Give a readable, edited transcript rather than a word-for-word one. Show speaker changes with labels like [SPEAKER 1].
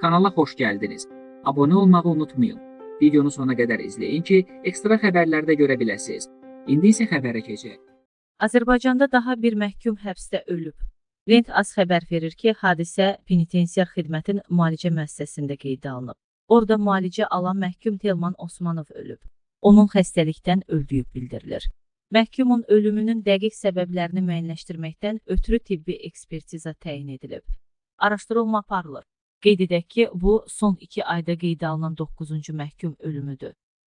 [SPEAKER 1] Kanala xoş gəldiniz. Abunə olmağı unutmayın. Videonu sona qədər izləyin ki, ekstra xəbərlərdə görə biləsiniz. İndi isə xəbərə keçək.
[SPEAKER 2] Azərbaycanda daha bir məhkum həbsdə ölüb. Rent AS xəbər verir ki, hadisə penitensiar xidmətin müalicə müəssisəsində qeydə alınıb. Orada müalicə alan məhkum Telman Osmanov ölüb. Onun xəstəlikdən öldüyü bildirilir. Məhkumun ölümünün dəqiq səbəblərini müəyyənləşdirməkdən ötürü tibbi ekspertiza təyin edilib. Araşdırılma aparılır. Qeyd edək ki, bu son 2 ayda qeydə alınan 9-cu məhkum ölümüdür.